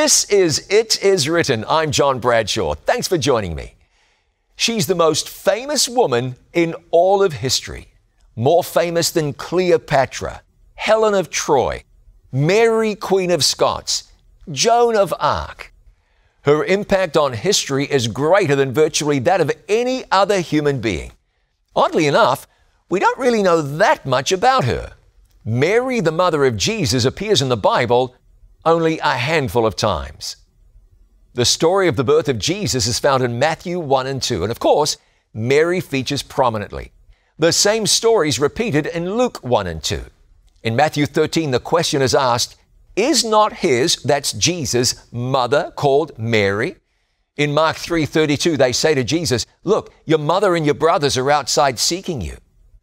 This is It Is Written. I'm John Bradshaw. Thanks for joining me. She's the most famous woman in all of history. More famous than Cleopatra, Helen of Troy, Mary, Queen of Scots, Joan of Arc. Her impact on history is greater than virtually that of any other human being. Oddly enough, we don't really know that much about her. Mary, the mother of Jesus, appears in the Bible only a handful of times. The story of the birth of Jesus is found in Matthew 1 and 2, and of course, Mary features prominently. The same story is repeated in Luke 1 and 2. In Matthew 13, the question is asked, is not his, that's Jesus, mother called Mary? In Mark 3:32, they say to Jesus, look, your mother and your brothers are outside seeking you.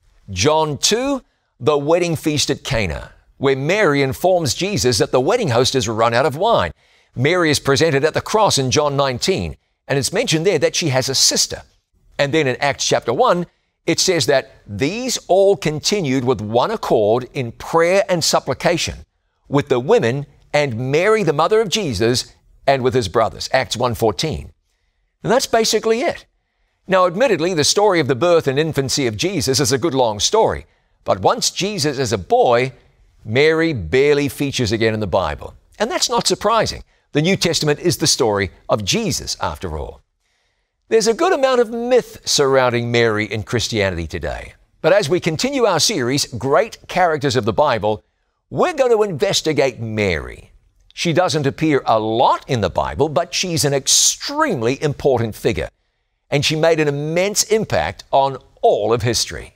John 2, the wedding feast at Cana, where Mary informs Jesus that the wedding host has run out of wine. Mary is presented at the cross in John 19, and it's mentioned there that she has a sister. And then in Acts chapter 1, it says that these all continued with one accord in prayer and supplication with the women and Mary, the mother of Jesus, and with his brothers. Acts 1:14. And that's basically it. Now, admittedly, the story of the birth and infancy of Jesus is a good long story. But once Jesus is a boy, Mary barely features again in the Bible. And that's not surprising. The New Testament is the story of Jesus, after all. There's a good amount of myth surrounding Mary in Christianity today. But as we continue our series, Great Characters of the Bible, we're going to investigate Mary. She doesn't appear a lot in the Bible, but she's an extremely important figure. And she made an immense impact on all of history.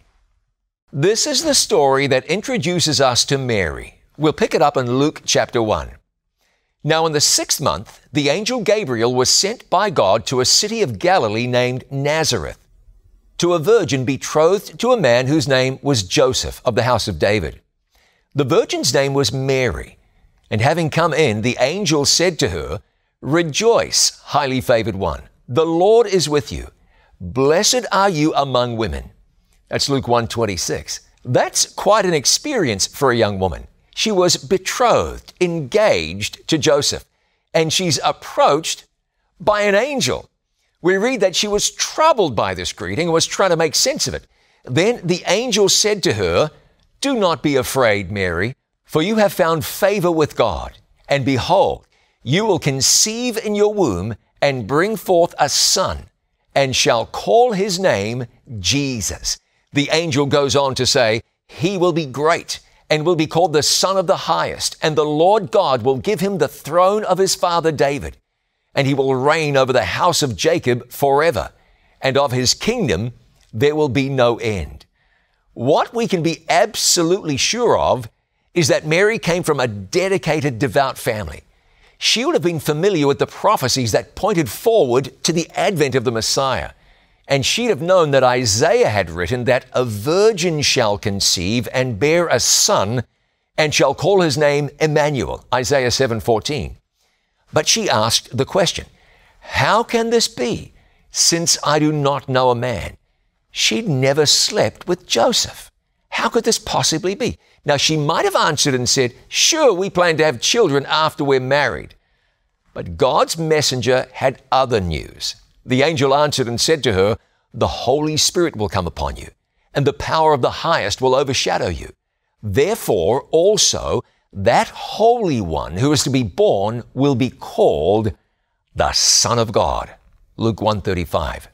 This is the story that introduces us to Mary. We'll pick it up in Luke chapter 1. Now in the 6th month, the angel Gabriel was sent by God to a city of Galilee named Nazareth, to a virgin betrothed to a man whose name was Joseph of the house of David. The virgin's name was Mary, and having come in, the angel said to her, Rejoice, highly favored one, the Lord is with you. Blessed are you among women. That's Luke 1:26. That's quite an experience for a young woman. She was betrothed, engaged to Joseph, and she's approached by an angel. We read that she was troubled by this greeting and was trying to make sense of it. Then the angel said to her, Do not be afraid, Mary, for you have found favor with God. And behold, you will conceive in your womb and bring forth a son, and shall call his name Jesus. The angel goes on to say, he will be great and will be called the Son of the Highest, and the Lord God will give him the throne of his father David, and he will reign over the house of Jacob forever, and of his kingdom there will be no end. What we can be absolutely sure of is that Mary came from a dedicated, devout family. She would have been familiar with the prophecies that pointed forward to the advent of the Messiah. And she'd have known that Isaiah had written that a virgin shall conceive and bear a son and shall call his name Emmanuel, Isaiah 7:14. But she asked the question, how can this be, since I do not know a man? She'd never slept with Joseph. How could this possibly be? Now, she might have answered and said, sure, we plan to have children after we're married. But God's messenger had other news. The angel answered and said to her, the Holy Spirit will come upon you, and the power of the highest will overshadow you. Therefore, also, that Holy One who is to be born will be called the Son of God. Luke 1:35.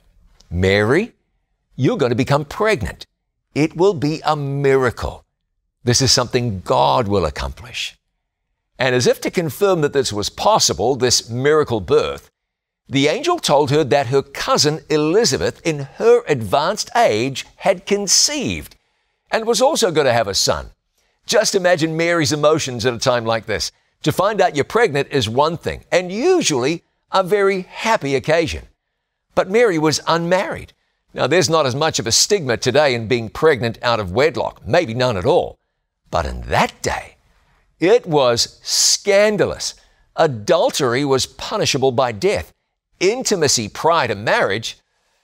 Mary, you're going to become pregnant. It will be a miracle. This is something God will accomplish. And as if to confirm that this was possible, this miracle birth, the angel told her that her cousin Elizabeth, in her advanced age, had conceived and was also going to have a son. Just imagine Mary's emotions at a time like this. To find out you're pregnant is one thing, and usually a very happy occasion. But Mary was unmarried. Now, there's not as much of a stigma today in being pregnant out of wedlock, maybe none at all. But in that day, it was scandalous. Adultery was punishable by death. Intimacy prior to marriage,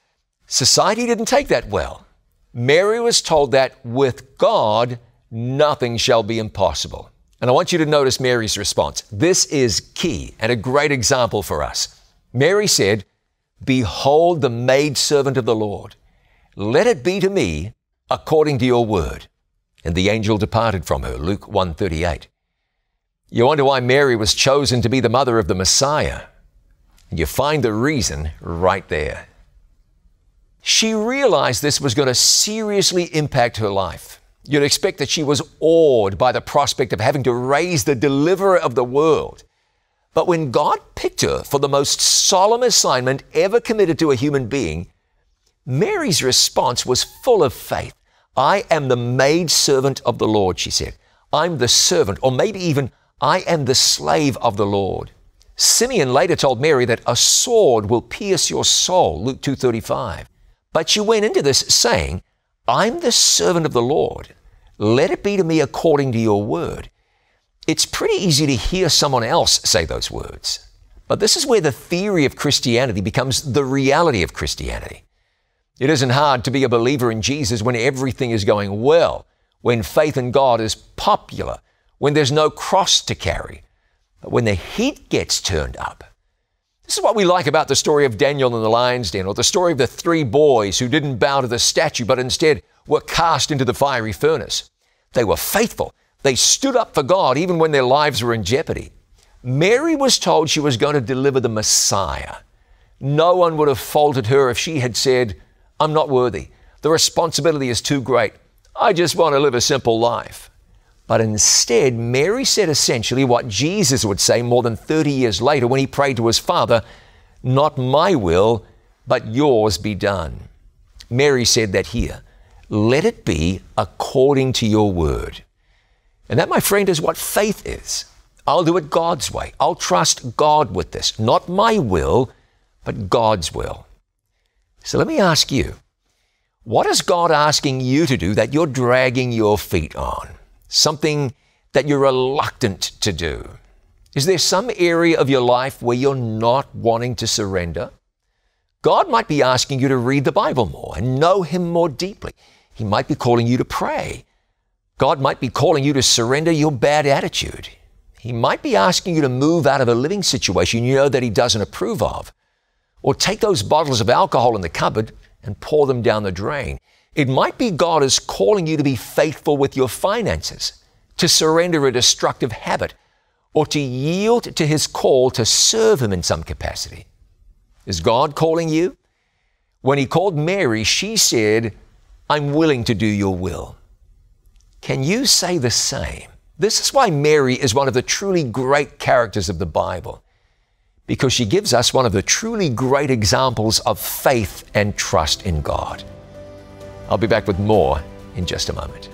society didn't take that well. Mary was told that with God, nothing shall be impossible. And I want you to notice Mary's response. This is key and a great example for us. Mary said, "Behold the maidservant of the Lord. Let it be to me according to your word." And the angel departed from her, Luke 1:38. You wonder why Mary was chosen to be the mother of the Messiah. You find the reason right there. She realized this was going to seriously impact her life. You'd expect that she was awed by the prospect of having to raise the deliverer of the world. But when God picked her for the most solemn assignment ever committed to a human being, Mary's response was full of faith. "I am the maidservant of the Lord," she said. "I'm the servant," or maybe even, "I am the slave of the Lord." Simeon later told Mary that a sword will pierce your soul, Luke 2:35. But she went into this saying, "I'm the servant of the Lord. Let it be to me according to your word." It's pretty easy to hear someone else say those words. But this is where the theory of Christianity becomes the reality of Christianity. It isn't hard to be a believer in Jesus when everything is going well, when faith in God is popular, when there's no cross to carry. But when the heat gets turned up, this is what we like about the story of Daniel in the lion's den, or the story of the 3 boys who didn't bow to the statue, but instead were cast into the fiery furnace. They were faithful. They stood up for God even when their lives were in jeopardy. Mary was told she was going to deliver the Messiah. No one would have faulted her if she had said, "I'm not worthy. The responsibility is too great. I just want to live a simple life." But instead, Mary said essentially what Jesus would say more than 30 years later when he prayed to his Father, "Not my will, but yours be done." Mary said that here, "Let it be according to your word." And that, my friend, is what faith is. I'll do it God's way. I'll trust God with this. Not my will, but God's will. So let me ask you, what is God asking you to do that you're dragging your feet on? Something that you're reluctant to do? Is there some area of your life where you're not wanting to surrender? God might be asking you to read the Bible more and know Him more deeply. He might be calling you to pray. God might be calling you to surrender your bad attitude. He might be asking you to move out of a living situation you know that He doesn't approve of. Or take those bottles of alcohol in the cupboard and pour them down the drain. It might be God is calling you to be faithful with your finances, to surrender a destructive habit, or to yield to His call to serve Him in some capacity. Is God calling you? When He called Mary, she said, "I'm willing to do your will." Can you say the same? This is why Mary is one of the truly great characters of the Bible, because she gives us one of the truly great examples of faith and trust in God. I'll be back with more in just a moment.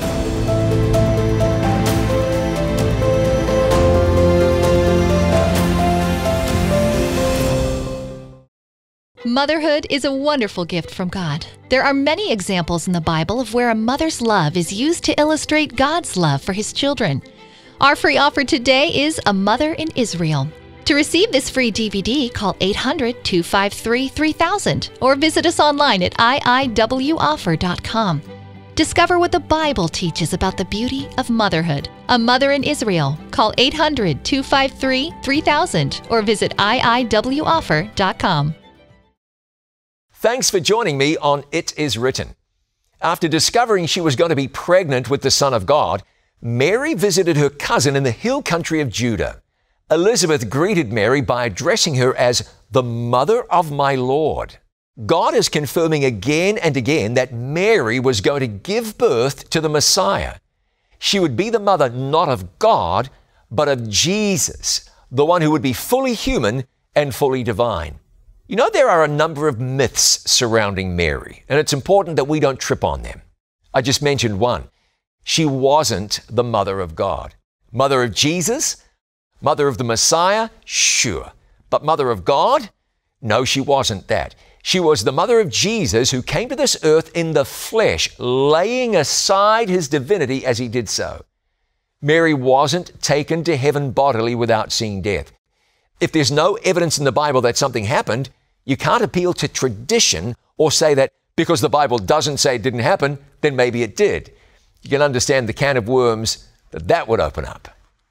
Motherhood is a wonderful gift from God. There are many examples in the Bible of where a mother's love is used to illustrate God's love for His children. Our free offer today is A Mother in Israel. To receive this free DVD, call 800-253-3000 or visit us online at iiwoffer.com. Discover what the Bible teaches about the beauty of motherhood. A Mother in Israel. Call 800-253-3000 or visit iiwoffer.com. Thanks for joining me on It Is Written. After discovering she was going to be pregnant with the Son of God, Mary visited her cousin in the hill country of Judah. Elizabeth greeted Mary by addressing her as the mother of my Lord. God is confirming again and again that Mary was going to give birth to the Messiah. She would be the mother not of God, but of Jesus, the one who would be fully human and fully divine. You know, there are a number of myths surrounding Mary, and it's important that we don't trip on them. I just mentioned one. She wasn't the mother of God. Mother of Jesus? Mother of the Messiah? Sure. But mother of God? No, she wasn't that. She was the mother of Jesus, who came to this earth in the flesh, laying aside His divinity as He did so. Mary wasn't taken to heaven bodily without seeing death. If there's no evidence in the Bible that something happened, you can't appeal to tradition or say that because the Bible doesn't say it didn't happen, then maybe it did. You can understand the can of worms that would open up.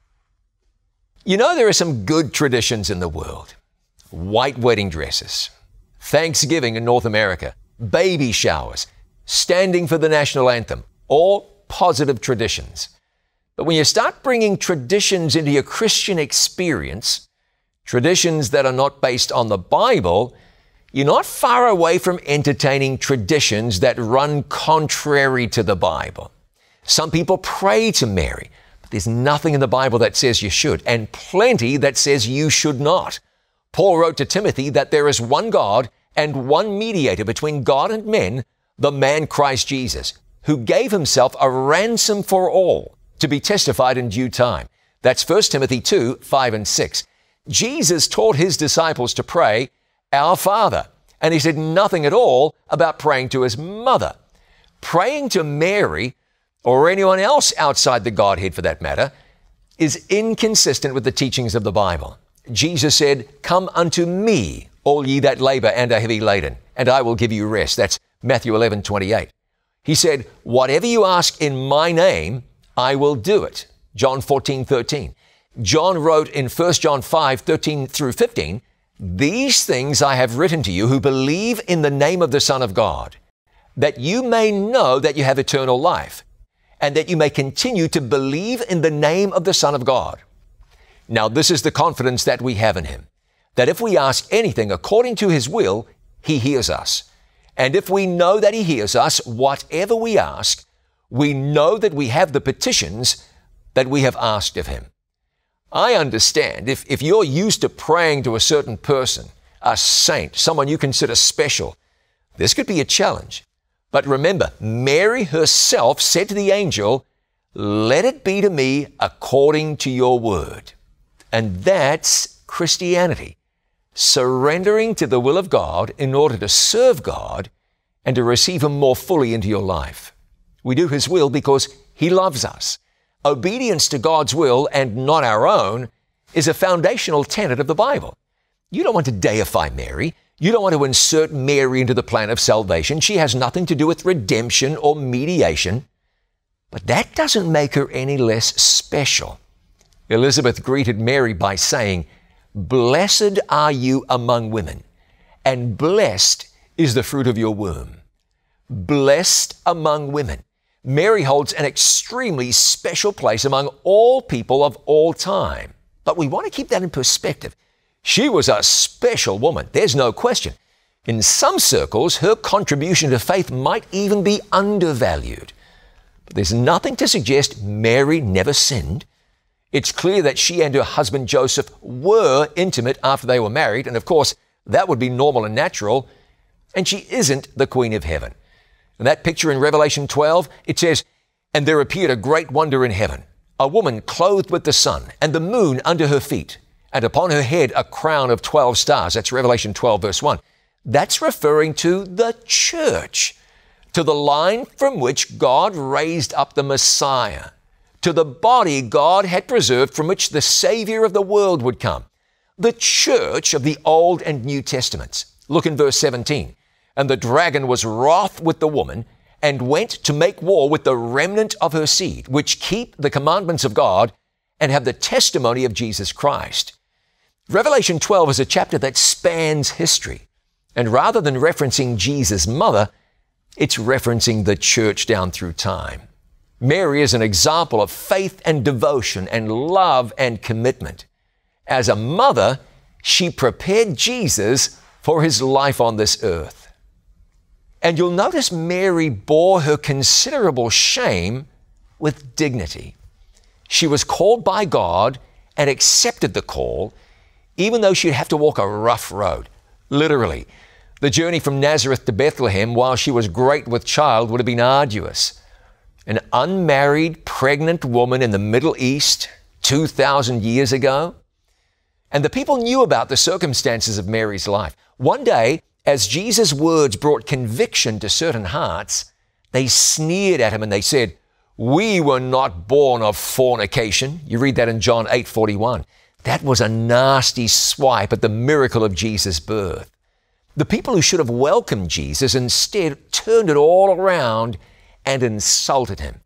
You know, there are some good traditions in the world. White wedding dresses, Thanksgiving in North America, baby showers, standing for the national anthem, all positive traditions. But when you start bringing traditions into your Christian experience, traditions that are not based on the Bible, you're not far away from entertaining traditions that run contrary to the Bible. Some people pray to Mary, but there's nothing in the Bible that says you should, and plenty that says you should not. Paul wrote to Timothy that there is one God and one mediator between God and men, the man Christ Jesus, who gave himself a ransom for all, to be testified in due time. That's 1 Timothy 2, 5 and 6. Jesus taught his disciples to pray, Our Father, and he said nothing at all about praying to his mother. Praying to Mary, or anyone else outside the Godhead for that matter, is inconsistent with the teachings of the Bible. Jesus said, Come unto me, all ye that labor and are heavy laden, and I will give you rest. That's Matthew 11, 28. He said, Whatever you ask in my name, I will do it. John 14, 13. John wrote in 1 John 5, 13 through 15, These things I have written to you who believe in the name of the Son of God, that you may know that you have eternal life, and that you may continue to believe in the name of the Son of God. Now, this is the confidence that we have in him, that if we ask anything according to his will, he hears us. And if we know that he hears us, whatever we ask, we know that we have the petitions that we have asked of him. I understand if you're used to praying to a certain person, a saint, someone you consider special, this could be a challenge. But remember, Mary herself said to the angel, Let it be to me according to your word. And that's Christianity, surrendering to the will of God in order to serve God and to receive him more fully into your life. We do his will because he loves us. Obedience to God's will and not our own is a foundational tenet of the Bible. You don't want to deify Mary. You don't want to insert Mary into the plan of salvation. She has nothing to do with redemption or mediation. But that doesn't make her any less special. Elizabeth greeted Mary by saying, Blessed are you among women, and blessed is the fruit of your womb. Blessed among women. Mary holds an extremely special place among all people of all time. But we want to keep that in perspective. She was a special woman, there's no question. In some circles, her contribution to faith might even be undervalued. But there's nothing to suggest Mary never sinned. It's clear that she and her husband Joseph were intimate after they were married, and of course, that would be normal and natural, and she isn't the Queen of Heaven. And that picture in Revelation 12, it says, And there appeared a great wonder in heaven, a woman clothed with the sun, and the moon under her feet, and upon her head a crown of 12 stars. That's Revelation 12, verse 1. That's referring to the church, to the line from which God raised up the Messiah, to the body God had preserved from which the Savior of the world would come, the church of the Old and New Testaments. Look in verse 17. And the dragon was wroth with the woman, and went to make war with the remnant of her seed, which keep the commandments of God and have the testimony of Jesus Christ. Revelation 12 is a chapter that spans history. And rather than referencing Jesus' mother, it's referencing the church down through time. Mary is an example of faith and devotion and love and commitment. As a mother, she prepared Jesus for his life on this earth. And you'll notice Mary bore her considerable shame with dignity. She was called by God and accepted the call, even though she'd have to walk a rough road. Literally, the journey from Nazareth to Bethlehem while she was great with child would have been arduous. An unmarried, pregnant woman in the Middle East 2,000 years ago. And the people knew about the circumstances of Mary's life. One day, as Jesus' words brought conviction to certain hearts, they sneered at him and they said, We were not born of fornication. You read that in John 8:41. That was a nasty swipe at the miracle of Jesus' birth. The people who should have welcomed Jesus instead turned it all around and insulted him.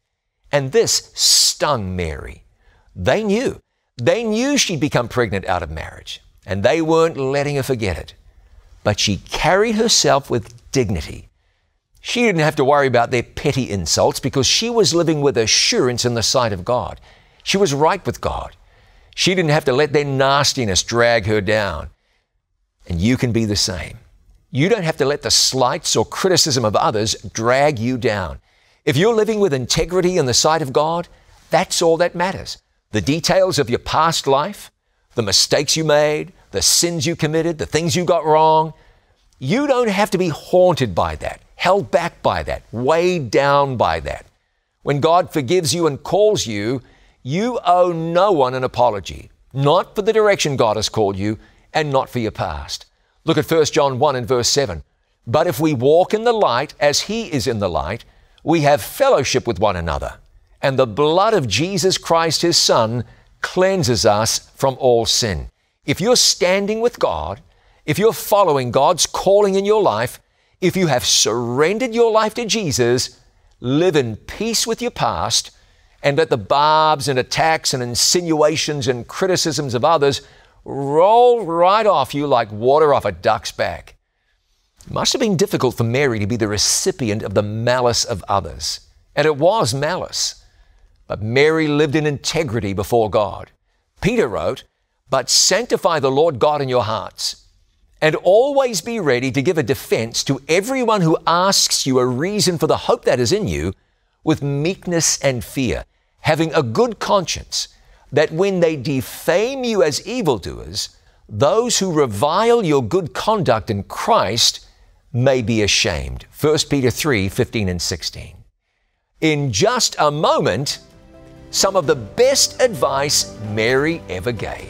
And this stung Mary. They knew. They knew she'd become pregnant out of marriage, and they weren't letting her forget it. But she carried herself with dignity. She didn't have to worry about their petty insults because she was living with assurance in the sight of God. She was right with God. She didn't have to let their nastiness drag her down. And you can be the same. You don't have to let the slights or criticism of others drag you down. If you're living with integrity in the sight of God, that's all that matters. The details of your past life, the mistakes you made, the sins you committed, the things you got wrong, you don't have to be haunted by that, held back by that, weighed down by that. When God forgives you and calls you, you owe no one an apology, not for the direction God has called you and not for your past. Look at 1 John 1 and verse 7. But if we walk in the light as He is in the light, we have fellowship with one another, and the blood of Jesus Christ, His Son, cleanses us from all sin. If you're standing with God, if you're following God's calling in your life, if you have surrendered your life to Jesus, live in peace with your past and let the barbs and attacks and insinuations and criticisms of others roll right off you like water off a duck's back. It must have been difficult for Mary to be the recipient of the malice of others. And it was malice. But Mary lived in integrity before God. Peter wrote, "But sanctify the Lord God in your hearts, and always be ready to give a defense to everyone who asks you a reason for the hope that is in you, with meekness and fear, having a good conscience, that when they defame you as evildoers, those who revile your good conduct in Christ may be ashamed." 1 Peter 3, 15 and 16. In just a moment, some of the best advice Mary ever gave.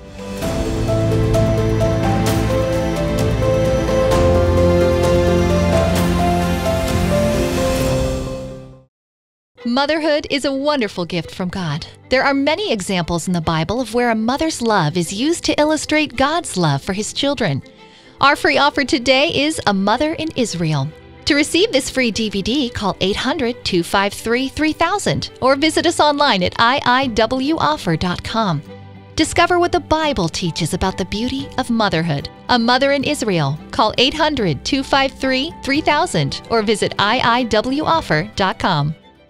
Motherhood is a wonderful gift from God. There are many examples in the Bible of where a mother's love is used to illustrate God's love for His children. Our free offer today is A Mother in Israel. To receive this free DVD, call 800-253-3000 or visit us online at iiwoffer.com. Discover what the Bible teaches about the beauty of motherhood. A Mother in Israel. Call 800-253-3000 or visit iiwoffer.com.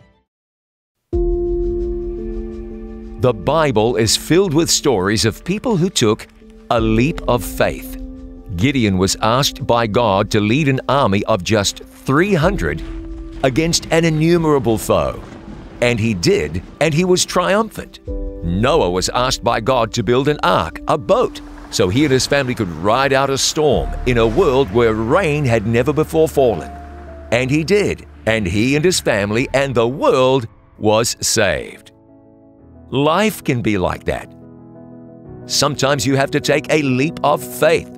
The Bible is filled with stories of people who took a leap of faith. Gideon was asked by God to lead an army of just 300 against an innumerable foe. And he did, and he was triumphant. Noah was asked by God to build an ark, a boat, so he and his family could ride out a storm in a world where rain had never before fallen. And he did, and he and his family and the world was saved. Life can be like that. Sometimes you have to take a leap of faith.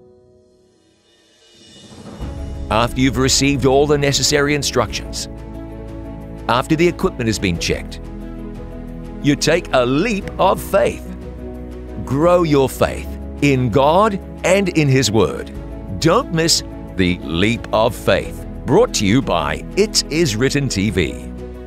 After you've received all the necessary instructions, after the equipment has been checked, you take a leap of faith. Grow your faith in God and in His Word. Don't miss the Leap of Faith, brought to you by It Is Written TV.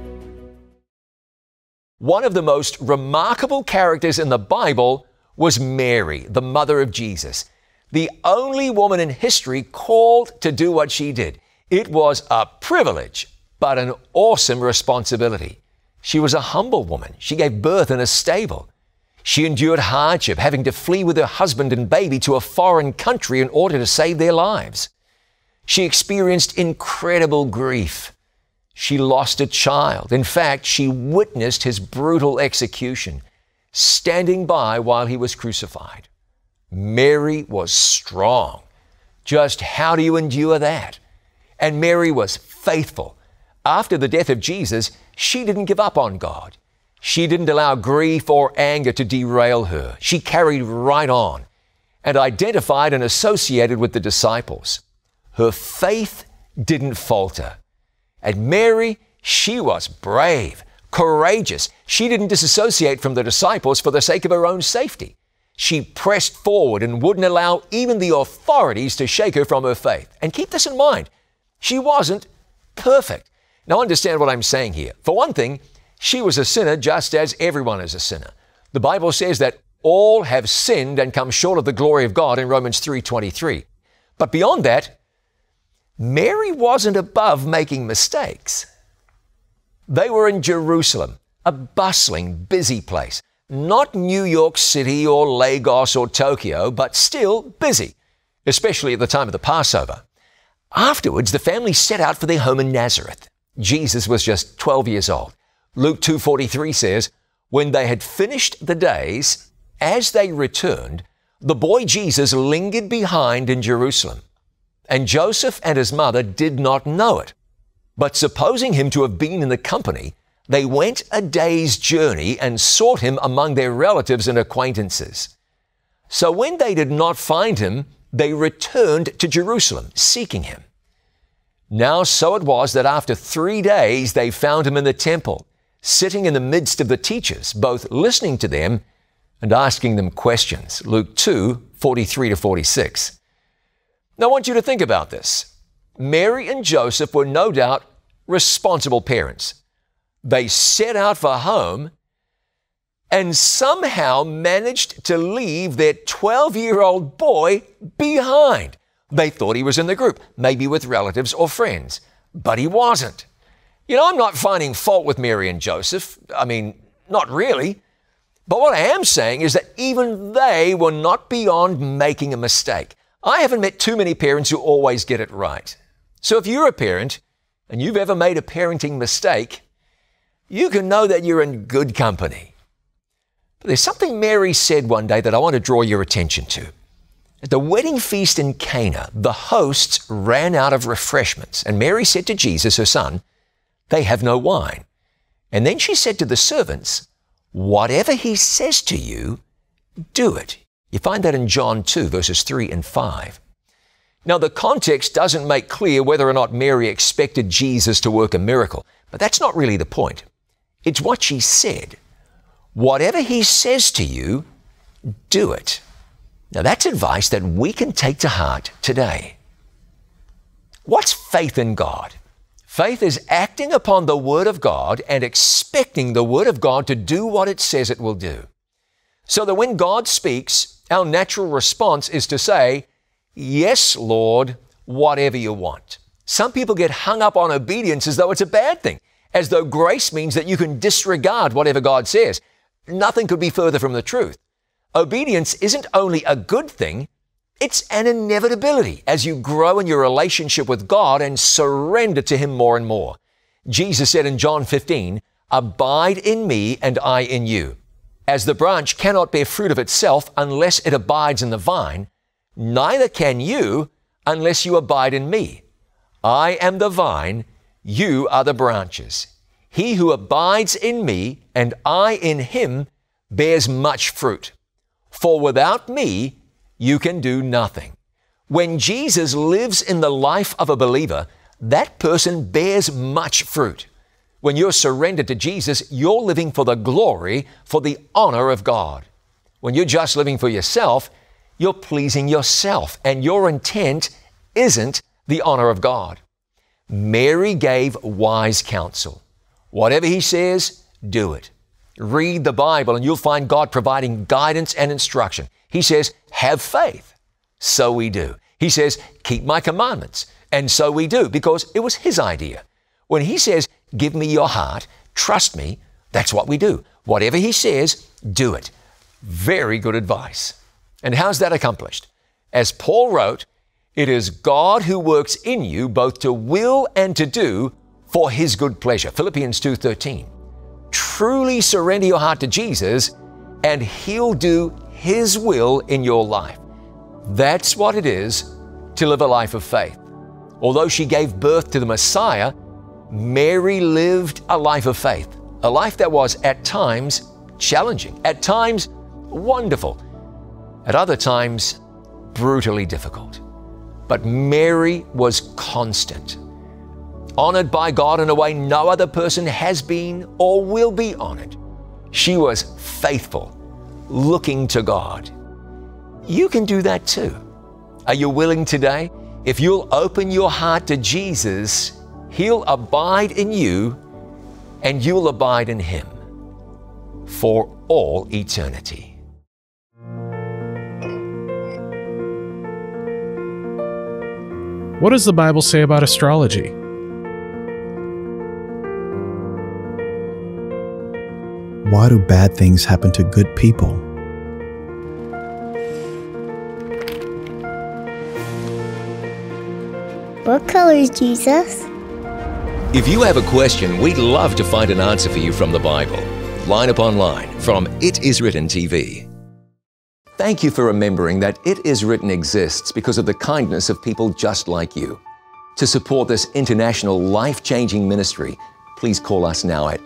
One of the most remarkable characters in the Bible was Mary, the mother of Jesus, the only woman in history called to do what she did. It was a privilege, but an awesome responsibility. She was a humble woman. She gave birth in a stable. She endured hardship, having to flee with her husband and baby to a foreign country in order to save their lives. She experienced incredible grief. She lost a child. In fact, she witnessed his brutal execution, standing by while he was crucified. Mary was strong. Just how do you endure that? And Mary was faithful. After the death of Jesus, she didn't give up on God. She didn't allow grief or anger to derail her. She carried right on and identified and associated with the disciples. Her faith didn't falter. And Mary, she was brave, courageous. She didn't disassociate from the disciples for the sake of her own safety. She pressed forward and wouldn't allow even the authorities to shake her from her faith. And keep this in mind, she wasn't perfect. Now understand what I'm saying here. For one thing, She was a sinner just as everyone is a sinner. The Bible says that all have sinned and come short of the glory of God in Romans 3:23. But beyond that, Mary wasn't above making mistakes. They were in Jerusalem, a bustling, busy place. Not New York City or Lagos or Tokyo, but still busy, especially at the time of the Passover. Afterwards, the family set out for their home in Nazareth. Jesus was just 12 years old. Luke 2:43 says, when they had finished the days, as they returned, the boy Jesus lingered behind in Jerusalem. And Joseph and his mother did not know it. But supposing him to have been in the company, they went a day's journey and sought him among their relatives and acquaintances. So when they did not find him, they returned to Jerusalem, seeking him. Now so it was that after 3 days they found him in the temple, sitting in the midst of the teachers, both listening to them and asking them questions. Luke 2:43-46. Now I want you to think about this. Mary and Joseph were no doubt responsible parents. They set out for home and somehow managed to leave their 12-year-old boy behind. They thought he was in the group, maybe with relatives or friends, but he wasn't. You know, I'm not finding fault with Mary and Joseph. I mean, not really. But what I am saying is that even they were not beyond making a mistake. I haven't met too many parents who always get it right. So if you're a parent and you've ever made a parenting mistake, you can know that you're in good company. But there's something Mary said one day that I want to draw your attention to. At the wedding feast in Cana, the hosts ran out of refreshments, and Mary said to Jesus, her son, they have no wine. And then she said to the servants, whatever he says to you, do it. You find that in John 2, verses 3 and 5. Now, the context doesn't make clear whether or not Mary expected Jesus to work a miracle, but that's not really the point. It's what she said. Whatever he says to you, do it. Now, that's advice that we can take to heart today. What's faith in God? Faith is acting upon the Word of God and expecting the Word of God to do what it says it will do. So that when God speaks, our natural response is to say, yes, Lord, whatever you want. Some people get hung up on obedience as though it's a bad thing, as though grace means that you can disregard whatever God says. Nothing could be further from the truth. Obedience isn't only a good thing, it's an inevitability as you grow in your relationship with God and surrender to Him more and more. Jesus said in John 15, abide in me and I in you. As the branch cannot bear fruit of itself unless it abides in the vine, neither can you unless you abide in me. I am the vine, you are the branches. He who abides in me and I in him bears much fruit. For without me, you can do nothing. When Jesus lives in the life of a believer, that person bears much fruit. When you're surrendered to Jesus, you're living for the glory, for the honor of God. When you're just living for yourself, you're pleasing yourself, and your intent isn't the honor of God. Mary gave wise counsel. Whatever He says, do it. Read the Bible and you'll find God providing guidance and instruction. He says, have faith. So we do. He says, keep my commandments. And so we do, because it was His idea. When He says, give me your heart, trust me, that's what we do. Whatever He says, do it. Very good advice. And how's that accomplished? As Paul wrote, it is God who works in you both to will and to do for His good pleasure. Philippians 2:13. Truly surrender your heart to Jesus and He'll do His will in your life. That's what it is to live a life of faith. Although she gave birth to the Messiah, Mary lived a life of faith, a life that was at times challenging, at times wonderful, at other times brutally difficult. But Mary was constant, honored by God in a way no other person has been or will be honored. She was faithful, looking to God. You can do that too. Are you willing today? If you'll open your heart to Jesus, He'll abide in you and you'll abide in Him for all eternity. What does the Bible say about astrology? Why do bad things happen to good people? What color is Jesus? If you have a question, we'd love to find an answer for you from the Bible. Line Upon Line from It Is Written TV. Thank you for remembering that It Is Written exists because of the kindness of people just like you. To support this international life-changing ministry, please call us now at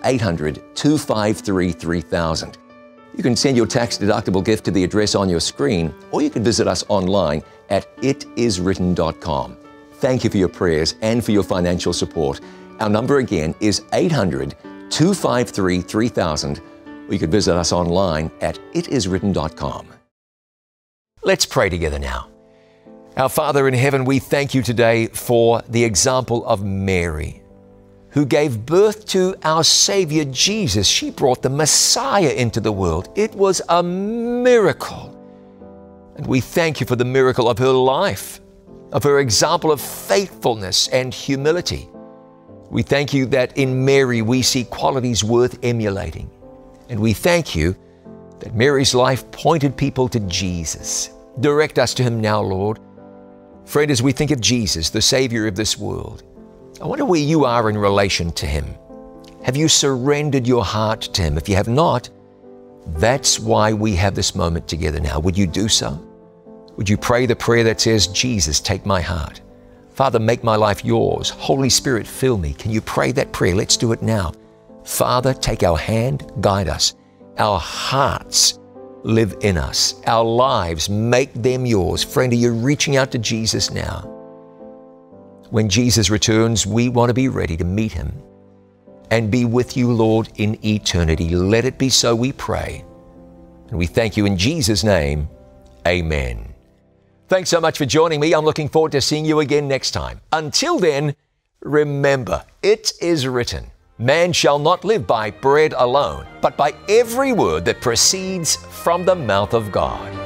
800-253-3000. You can send your tax-deductible gift to the address on your screen, or you can visit us online at itiswritten.com. Thank you for your prayers and for your financial support. Our number again is 800-253-3000, or you could visit us online at itiswritten.com. Let's pray together now. Our Father in heaven, we thank you today for the example of Mary, who gave birth to our Savior Jesus. She brought the Messiah into the world. It was a miracle. And we thank you for the miracle of her life, of her example of faithfulness and humility. We thank you that in Mary we see qualities worth emulating. And we thank you that Mary's life pointed people to Jesus. Direct us to Him now, Lord. Friend, as we think of Jesus, the Savior of this world, I wonder where you are in relation to Him. Have you surrendered your heart to Him? If you have not, that's why we have this moment together now. Would you do so? Would you pray the prayer that says, Jesus, take my heart. Father, make my life yours. Holy Spirit, fill me. Can you pray that prayer? Let's do it now. Father, take our hand, guide us. Our hearts live in us. Our lives, make them yours. Friend, are you reaching out to Jesus now? When Jesus returns, we want to be ready to meet Him and be with you, Lord, in eternity. Let it be so, we pray. And we thank you in Jesus' name. Amen. Thanks so much for joining me. I'm looking forward to seeing you again next time. Until then, remember, it is written, man shall not live by bread alone, but by every word that proceeds from the mouth of God.